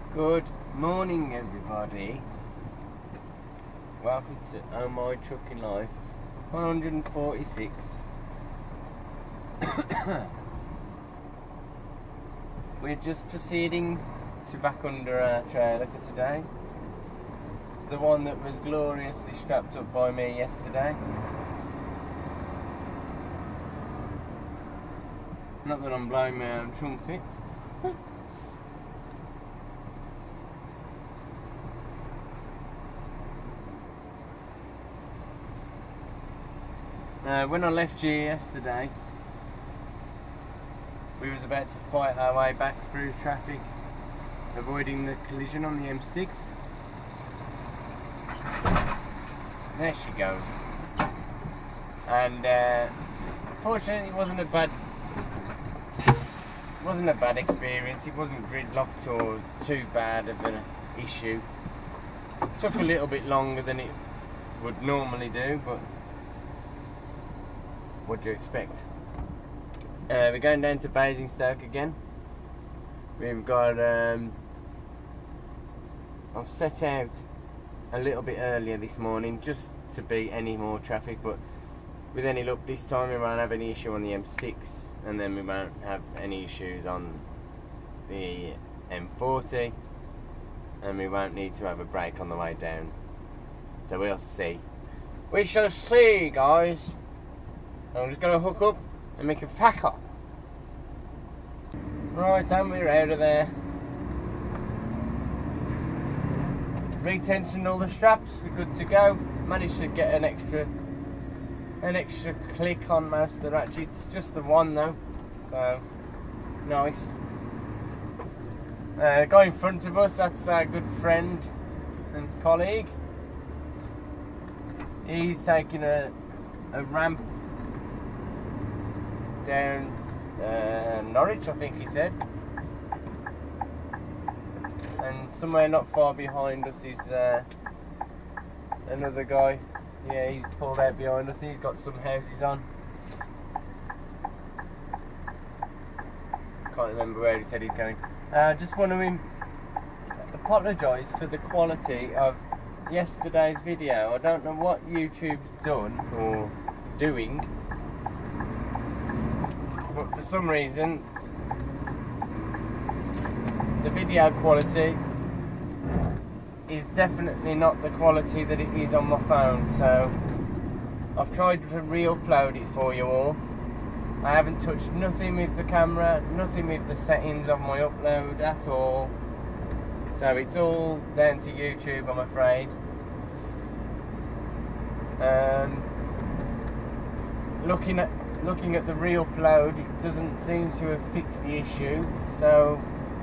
Good morning, everybody. Welcome to Oh My Trucking Life 146. We're just proceeding to back under our trailer for today. The one that was gloriously strapped up by me yesterday. Not that I'm blowing my own trumpet. When I left you yesterday, we was about to fight our way back through traffic, avoiding the collision on the M6. There she goes. And fortunately, it wasn't a bad experience. It wasn't gridlocked or too bad of an issue. It took a little bit longer than it would normally do, but what do you expect? We're going down to Basingstoke again. We've got I've set out a little bit earlier this morning just to beat any more traffic, but with any luck this time we won't have any issue on the M6, and then we won't have any issues on the M40, and we won't need to have a break on the way down. So we'll see. We shall see, guys. I'm just going to hook up and make a pack up. Right, and we're out of there. Retensioned all the straps, we're good to go. Managed to get an extra click on most of the ratchets, just the one though, so nice. Guy in front of us, that's our good friend and colleague. He's taking a ramp down Norwich, I think he said, and somewhere not far behind us is another guy. Yeah, he's pulled out behind us. He's got some houses on. Can't remember where he said he's going. Just want to apologise for the quality of yesterday's video. I don't know what YouTube's done or doing, but for some reason the video quality is definitely not the quality that it is on my phone. So I've tried to re-upload it for you all. I haven't touched nothing with the camera, nothing with the settings of my upload at all, so it's all down to YouTube, I'm afraid. Looking at the re-upload, it doesn't seem to have fixed the issue, so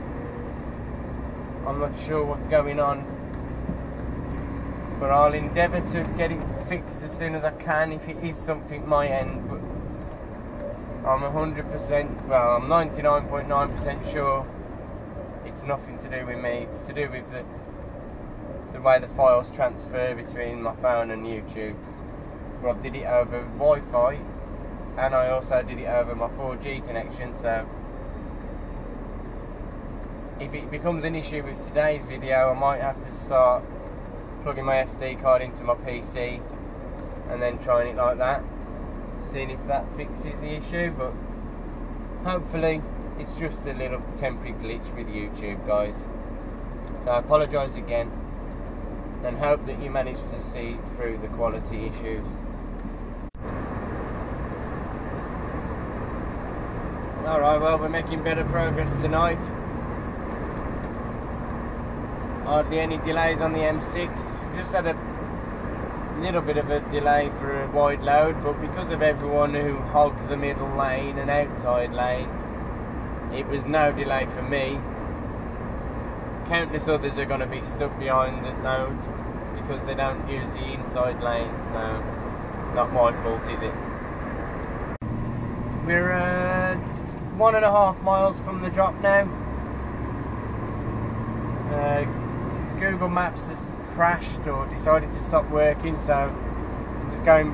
I'm not sure what's going on, but I'll endeavour to get it fixed as soon as I can if it is something my end. But I'm 100%, well, I'm 99.9% sure it's nothing to do with me. It's to do with the way the files transfer between my phone and YouTube. Well, I did it over Wi-Fi, and I also did it over my 4G connection, so if it becomes an issue with today's video, I might have to start plugging my SD card into my PC and then trying it like that, seeing if that fixes the issue. But hopefully it's just a little temporary glitch with YouTube, guys. So I apologise again, and hope that you manage to see through the quality issues. Alright, well, we're making better progress tonight. Hardly any delays on the M6. Just had a little bit of a delay for a wide load, but because of everyone who hogged the middle lane and outside lane, it was no delay for me. Countless others are going to be stuck behind the loads because they don't use the inside lane, so it's not my fault, is it? We're 1.5 miles from the drop now. Google Maps has crashed or decided to stop working, so I'm just going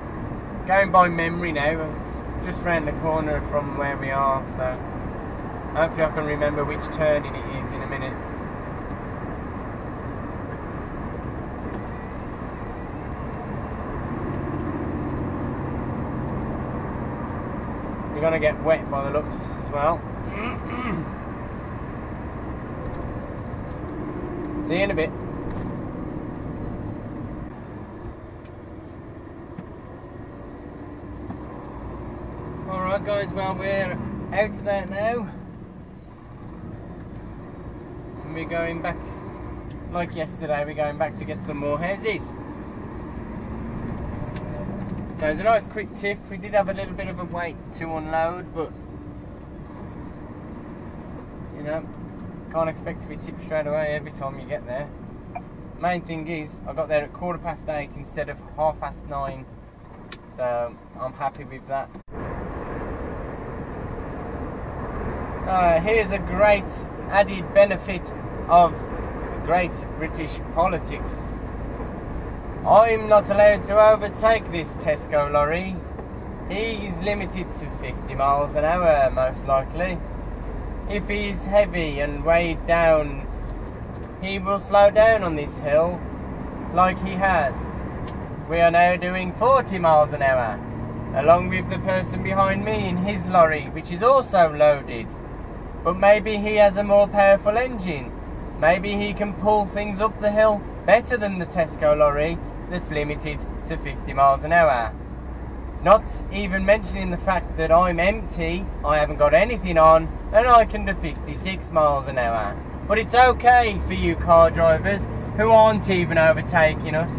by memory now. It's just round the corner from where we are, so Hopefully I can remember which turning it is in a minute. You're going to get wet by the looks as well. See you in a bit. Alright guys, well we're out of there now. And we're going back, like yesterday, we're going back to get some more houses. So it's a nice quick tip. We did have a little bit of a wait to unload, but you know, can't expect to be tipped straight away every time you get there. Main thing is, I got there at 8:15 instead of 9:30, so I'm happy with that. Here's a great added benefit of great British politics. I'm not allowed to overtake this Tesco lorry. He is limited to 50 miles an hour, most likely. If he's heavy and weighed down, he will slow down on this hill, like he has. We are now doing 40 miles an hour, along with the person behind me in his lorry, which is also loaded. But maybe he has a more powerful engine. Maybe he can pull things up the hill better than the Tesco lorry that's limited to 50 miles an hour. Not even mentioning the fact that I'm empty, I haven't got anything on, and I can do 56 miles an hour. But it's okay for you car drivers who aren't even overtaking us.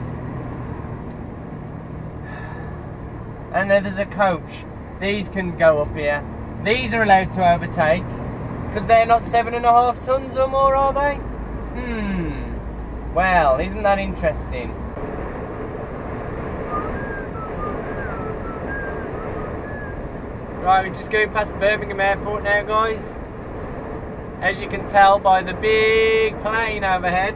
And then there's a coach. These can go up here. These are allowed to overtake. Because they're not 7.5 tons or more, are they? Well, isn't that interesting? Right, we're just going past Birmingham Airport now, guys. As you can tell by the big plane overhead.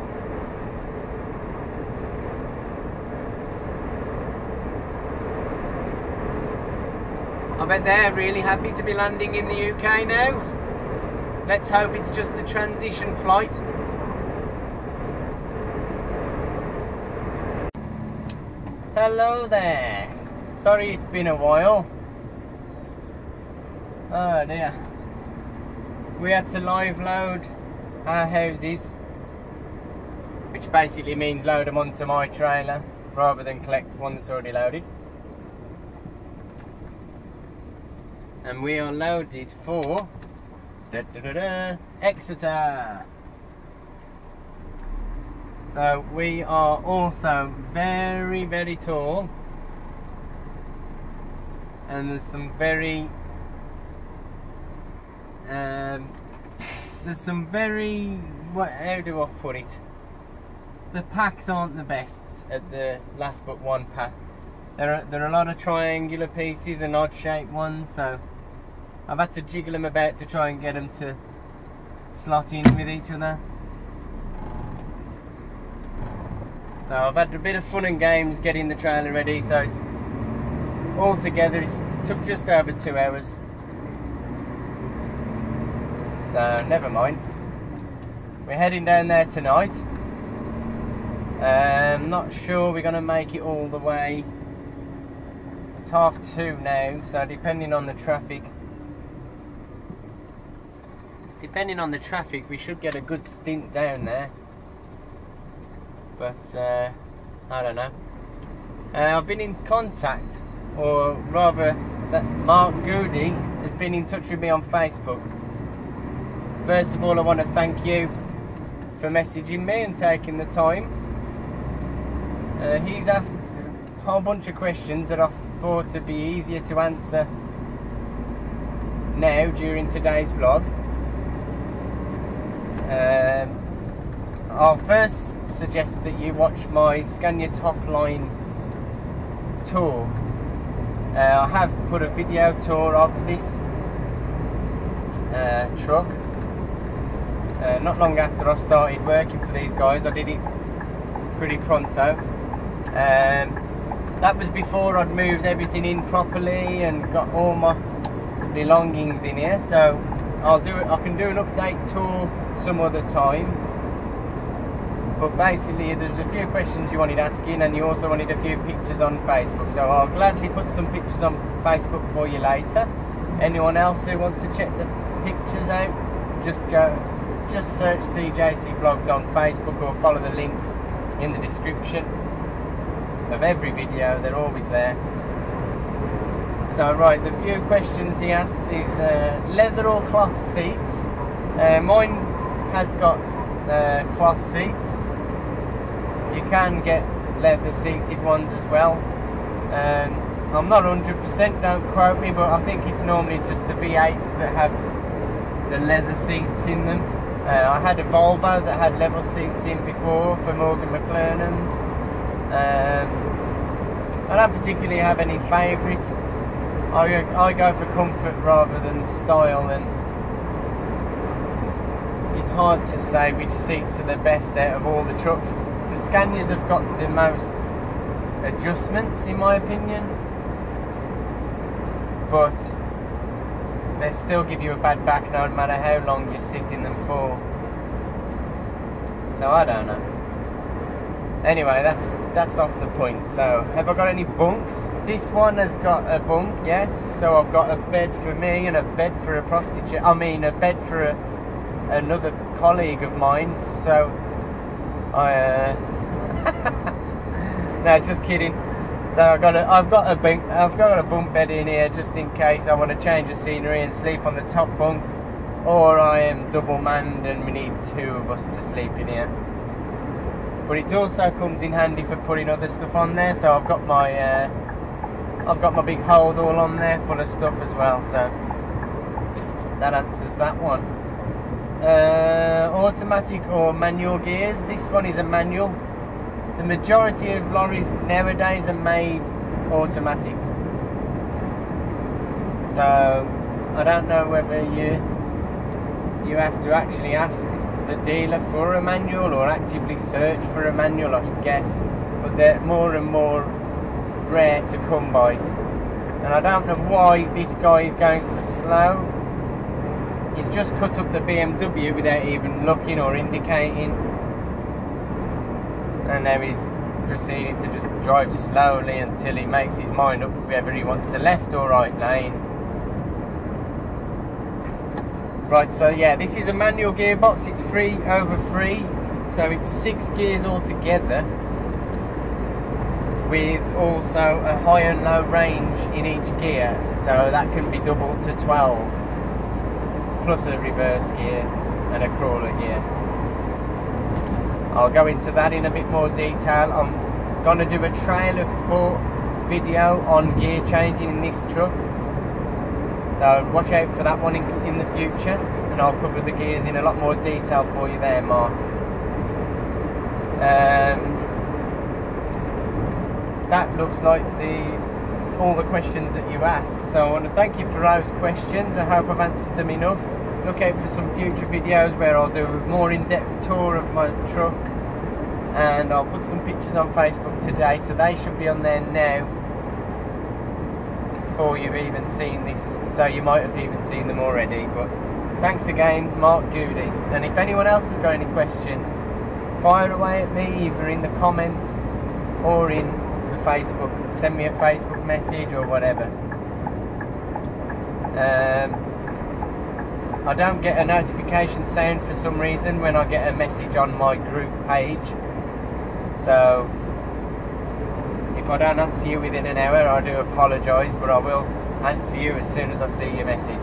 I bet they're really happy to be landing in the UK now. Let's hope it's just a transition flight. Hello there. Sorry it's been a while. Oh dear. We had to live load our houses, which basically means load them onto my trailer rather than collect one that's already loaded. And we are loaded for Exeter. So we are also very, very tall, and there's some very how do I put it? The packs aren't the best at the last but one pack. There are a lot of triangular pieces and odd shaped ones, so I've had to jiggle them about to try and get them to slot in with each other. So I've had a bit of fun and games getting the trailer ready, so it's altogether it took just over 2 hours. So never mind. We're heading down there tonight. Not sure we're going to make it all the way. It's 2:30 now, so depending on the traffic, we should get a good stint down there. But I don't know. I've been in contact, or rather that Mark Goody has been in touch with me on Facebook. First of all, I want to thank you for messaging me and taking the time. He's asked a whole bunch of questions that I thought would be easier to answer now during today's vlog. I'll first suggest that you watch my Scan Your Top Line tour. I have put a video tour of this truck. Not long after I started working for these guys, I did it pretty pronto. That was before I'd moved everything in properly and got all my belongings in here, so I can do an update tour some other time. But basically, there's a few questions you wanted asking, and you also wanted a few pictures on Facebook. So I'll gladly put some pictures on Facebook for you later. Anyone else who wants to check the pictures out, just search CJC Vlogs on Facebook, or follow the links in the description of every video. They're always there. So right, the few questions he asked is leather or cloth seats. Mine has got cloth seats. You can get leather seated ones as well. I'm not 100%, don't quote me, but I think it's normally just the V8s that have the leather seats in them. I had a Volvo that had leather seats in before for Morgan McLernan's. I don't particularly have any favourites. I go for comfort rather than style, and it's hard to say which seats are the best out of all the trucks. The Scanias have got the most adjustments in my opinion, but they still give you a bad back no matter how long you sit in them for. So I don't know. Anyway, that's off the point. So have I got any bunks? This one has got a bunk, yes. So I've got a bed for me and a bed for a prostitute. I mean, a bed for another colleague of mine. So I no, just kidding. So I've got a bunk bed in here just in case I want to change the scenery and sleep on the top bunk, or I am double manned and we need two of us to sleep in here. But it also comes in handy for putting other stuff on there. So I've got my big hold all on there full of stuff as well. So that answers that one. Automatic or manual gears? This one is a manual. The majority of lorries nowadays are made automatic. So I don't know whether you have to actually ask the dealer for a manual or actively search for a manual, I guess. But they're more and more rare to come by. And I don't know why this guy is going so slow. He's just cut up the BMW without even looking or indicating. And now he's proceeding to just drive slowly until he makes his mind up whether he wants the left or right lane. Right, so yeah, this is a manual gearbox. It's 3/3, so it's 6 gears altogether, with also a high and low range in each gear, so that can be doubled to 12, plus a reverse gear and a crawler gear. I'll go into that in a bit more detail. I'm going to do a trail of 4 video on gear changing in this truck, so watch out for that one in the future, and I'll cover the gears in a lot more detail for you there, Mark. That looks like all the questions that you asked, so I want to thank you for those questions. I hope I've answered them enough. Look out for some future videos where I'll do a more in-depth tour of my truck, and I'll put some pictures on Facebook today, so they should be on there now before you've even seen this, so you might have even seen them already. But thanks again, Mark Goody, and if anyone else has got any questions, fire away at me either in the comments or in the Facebook. Send me a Facebook message or whatever. I don't get a notification sound for some reason when I get a message on my group page, so if I don't answer you within an hour, I do apologise, but I will answer you as soon as I see your message.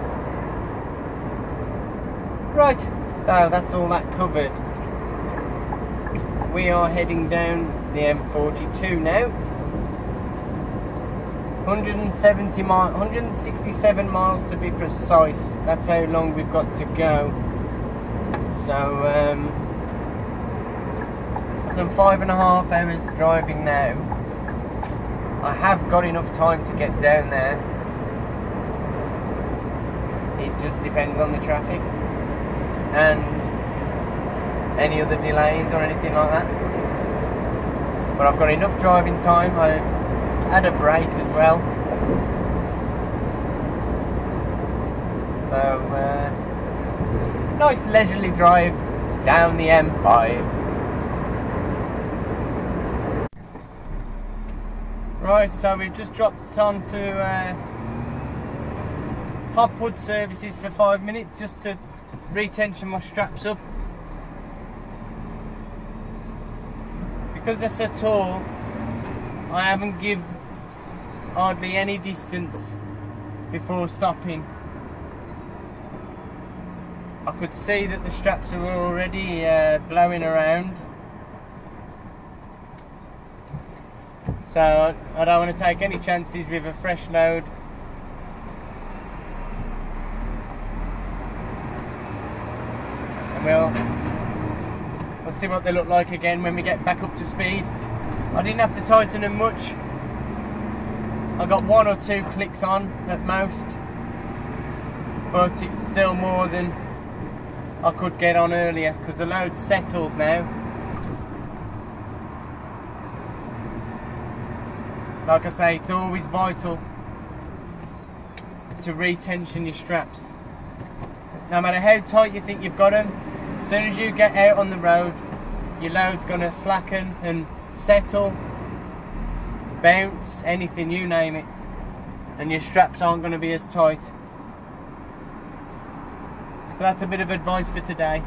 Right, so that's all that covered. We are heading down the M42 now. 167 miles to be precise. That's how long we've got to go. So I've done 5.5 hours driving now. I have got enough time to get down there. It just depends on the traffic and any other delays or anything like that. But I've got enough driving time. I've had a break as well. So, nice leisurely drive down the M5. Right, so we've just dropped on to Hopwood Services for 5 minutes just to retension my straps up. Because they're so tall, I haven't give hardly any distance before stopping. I could see that the straps are already blowing around. So I don't want to take any chances with a fresh load. And we'll see what they look like again when we get back up to speed. I didn't have to tighten them much. I got 1 or 2 clicks on at most, but it's still more than I could get on earlier because the load's settled now. Like I say, it's always vital to retension your straps. No matter how tight you think you've got them, as soon as you get out on the road, your load's going to slacken and settle, bounce, anything, you name it, and your straps aren't going to be as tight. So that's a bit of advice for today.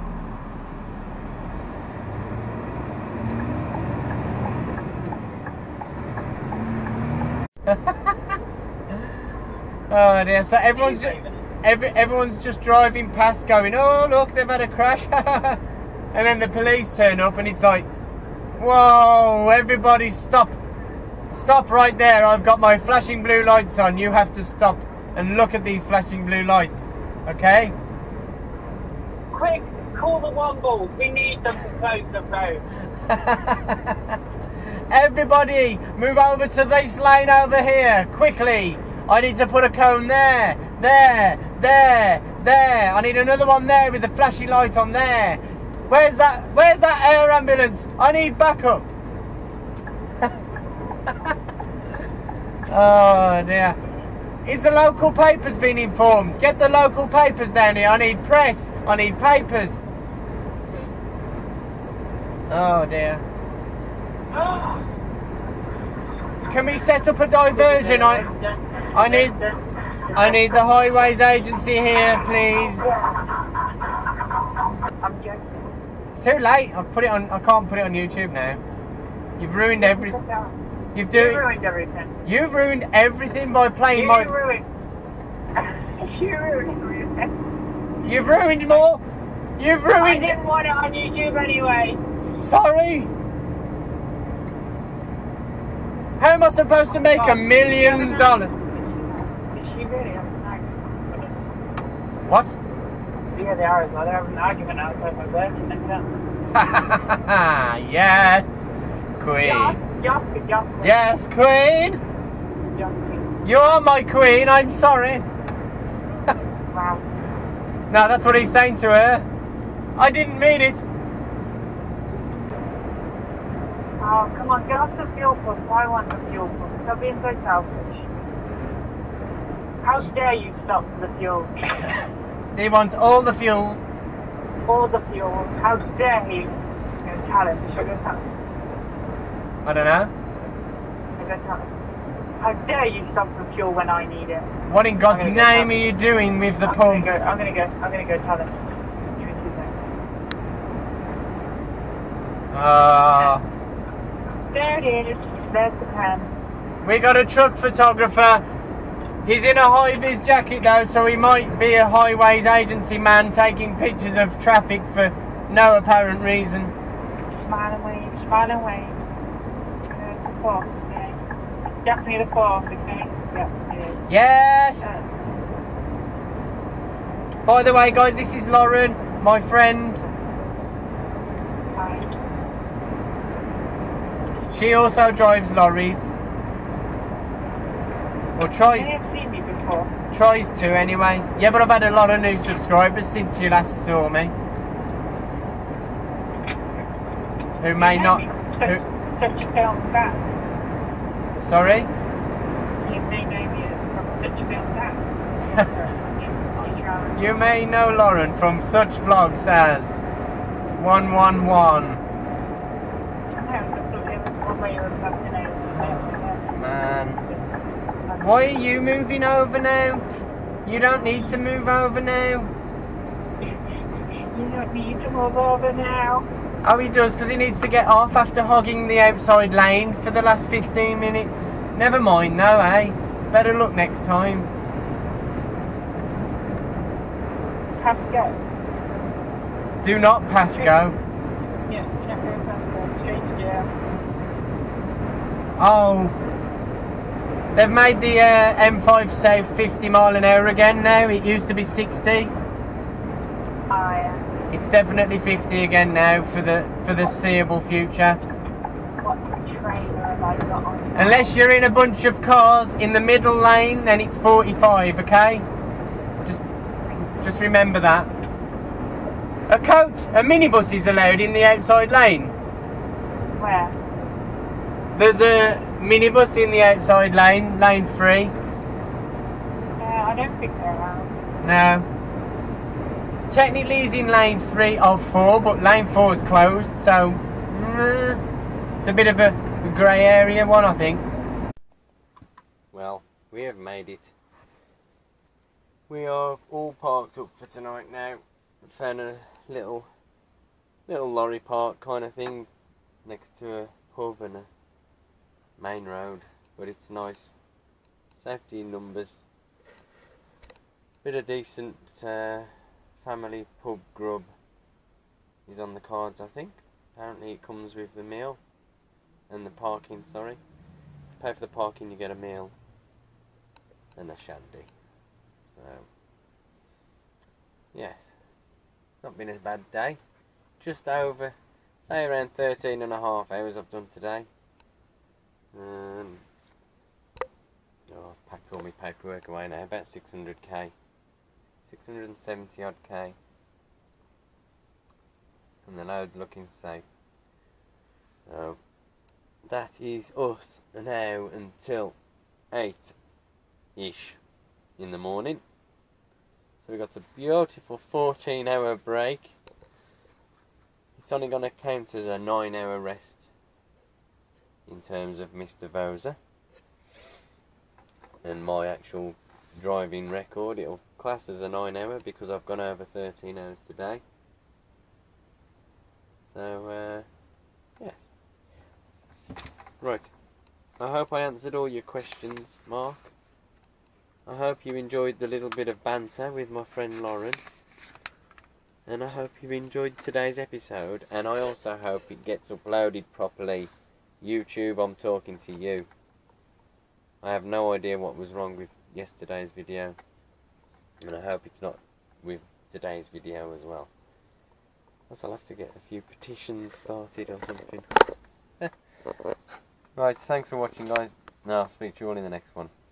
Oh dear, so everyone's just driving past going, oh look, they've had a crash. And then the police turn up and it's like, whoa, everybody stop. Stop right there, I've got my flashing blue lights on, you have to stop and look at these flashing blue lights, okay? Quick, call the Wombles, we need them to close the road. Everybody, move over to this lane over here, quickly. I need to put a cone there, there, there, there. I need another one there with the flashing light on there. Where's that air ambulance? I need backup. Oh dear. Is the local papers been informed? Get the local papers down here. I need press. I need papers. Oh dear. Can we set up a diversion? I need the highways agency here, please. It's too late. I can't put it on YouTube now. You've ruined everything. You've ruined everything. You've ruined everything by playing You ruined everything. You've ruined more. You've ruined. I didn't want it on YouTube anyway. Sorry. How am I supposed to make $1 million? Is she really? What? Yeah, they are as well. They're having an argument outside my work. Yes, Queen. Yes, Queen. You are my queen. I'm sorry. Wow. No, that's what he's saying to her. I didn't mean it. Oh, come on, get off the fuel pump. I want the fuel pump. Stop being so selfish. How dare you stop the fuel? They want all the fuels. All the fuel. How dare you? You're going to tell him. Should I go tell him? I don't know. I'm going to tell him. How dare you stop the fuel when I need it? What in God's name are you doing with the pump? I'm going to go tell him. Give me 2 seconds. There it is. There's the pen. We got a truck photographer. He's in a high-vis jacket though, so he might be a highways agency man taking pictures of traffic for no apparent reason. Smile and wave, smile and wave. The 4th, okay. Definitely the 4th, okay? Yep, it is. Yes! By the way, guys, this is Lauren, my friend. Hi. She also drives lorries. Or tries. You may have seen me before. Tries to anyway. Yeah, but I've had a lot of new subscribers since you last saw me. Who may not. Such a film that. Sorry? You may know me from such a film that. You may know Lauren from such vlogs as 111. Man. Why are you moving over now? You don't need to move over now. You don't need to move over now. Oh, he does, because he needs to get off after hogging the outside lane for the last 15 minutes. Never mind, no, eh? Better luck next time. Pass go. Do not pass go. Yeah, check your passport. Change jail. Oh. They've made the M5 say 50 mile an hour again now. It used to be 60. Yeah. It's definitely 50 again now for the foreseeable future. What trailer have I got on? Unless you're in a bunch of cars in the middle lane, then it's 45, okay? Just remember that. A minibus is allowed in the outside lane. Where? There's a minibus in the outside lane, lane 3. I don't think they're allowed. No. Technically he's in lane 3 of 4, but lane 4 is closed, so it's a bit of a grey area one, I think. Well, we have made it. We are all parked up for tonight now. Found a little lorry park kind of thing next to a pub and a main road, but it's nice. Safety in numbers. Bit of decent family pub grub is on the cards, I think. Apparently it comes with the meal and the parking, sorry. Pay for the parking, you get a meal and a shandy. So, yes, it's not been a bad day. Just over, say around 13 and a half hours I've done today. I've packed all my paperwork away now, about 600k. 670 odd K. And the load's looking safe. So, that is us now until 8-ish in the morning. So we got a beautiful 14-hour break. It's only going to count as a 9-hour rest in terms of Mr. Voser. And my actual driving record, it'll class as a 9-hour because I've gone over 13 hours today. So, yes. Right. I hope I answered all your questions, Mark. I hope you enjoyed the little bit of banter with my friend Lauren. And I hope you enjoyed today's episode. And I also hope it gets uploaded properly. YouTube, I'm talking to you. I have no idea what was wrong with yesterday's video. And I hope it's not with today's video as well. Plus I'll have to get a few petitions started or something. Right, thanks for watching guys. Now I'll speak to you all in the next one.